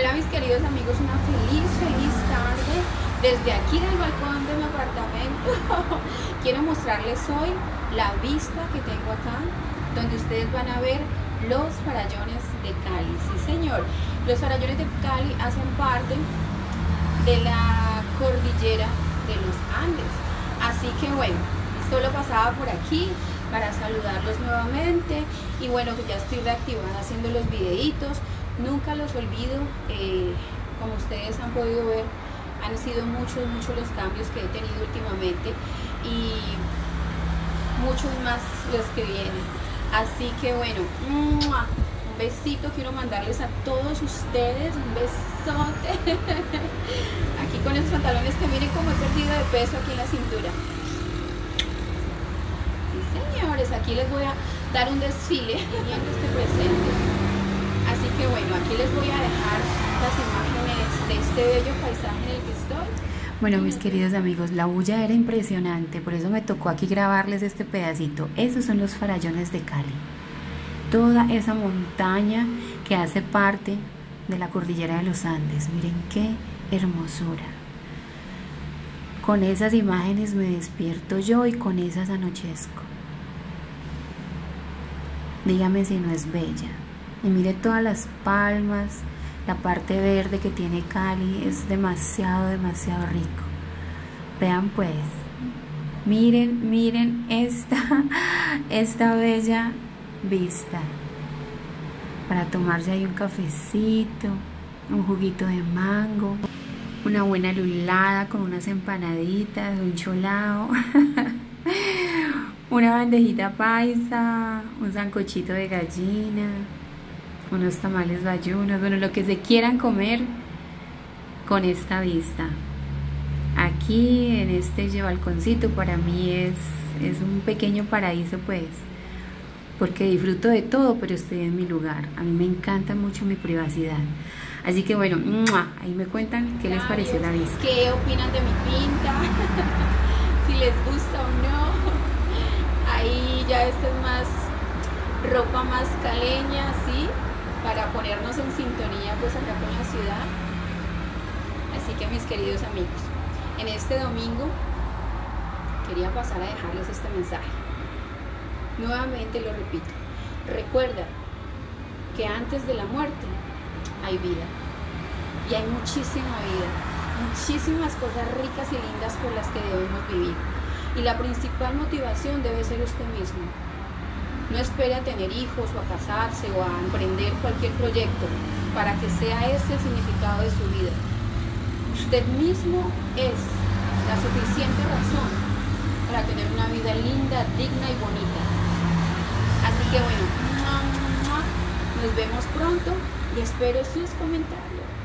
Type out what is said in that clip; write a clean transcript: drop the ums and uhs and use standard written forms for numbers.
Hola mis queridos amigos, una feliz tarde desde aquí del balcón de mi apartamento. Quiero mostrarles hoy la vista que tengo acá, donde ustedes van a ver los farallones de Cali. Sí señor, los farallones de Cali hacen parte de la cordillera de los Andes. Así que bueno, solo pasaba por aquí para saludarlos nuevamente y bueno, que ya estoy reactivada haciendo los videitos. Nunca los olvido, como ustedes han podido ver, han sido muchos los cambios que he tenido últimamente y muchos más los que vienen. Así que bueno, un besito quiero mandarles a todos ustedes, un besote. Aquí con los pantalones que miren como he perdido de peso aquí en la cintura. Sí señores, aquí les voy a dar un desfile viendo este presente. Así que bueno, aquí les voy a dejar las imágenes de este bello paisaje en el que estoy. Bueno, mis queridos amigos, la bulla era impresionante, por eso me tocó aquí grabarles este pedacito. Esos son los farallones de Cali. Toda esa montaña que hace parte de la cordillera de los Andes. Miren qué hermosura. Con esas imágenes me despierto yo y con esas anochezco. Dígame si no es bella. Y mire todas las palmas, la parte verde que tiene Cali, es demasiado rico. Vean pues, miren esta bella vista. Para tomarse ahí un cafecito, un juguito de mango, una buena lulada con unas empanaditas, un cholao, una bandejita paisa, un sancochito de gallina, unos tamales bayunos, bueno, lo que se quieran comer con esta vista. Aquí en este balconcito para mí es un pequeño paraíso, pues, porque disfruto de todo, pero estoy en mi lugar. A mí me encanta mucho mi privacidad. Así que bueno, ahí me cuentan qué les pareció la vista. ¿Qué opinan de mi pinta? Si les gusta o no. Ahí ya esta es más ropa más caleña, ¿sí? Para ponernos en sintonía pues acá con la ciudad. Así que mis queridos amigos, en este domingo quería pasar a dejarles este mensaje. Nuevamente lo repito, recuerda que antes de la muerte hay vida y hay muchísima vida, muchísimas cosas ricas y lindas por las que debemos vivir, y la principal motivación debe ser usted mismo. No espere a tener hijos o a casarse o a emprender cualquier proyecto para que sea ese el significado de su vida. Usted mismo es la suficiente razón para tener una vida linda, digna y bonita. Así que bueno, nos vemos pronto y espero sus comentarios.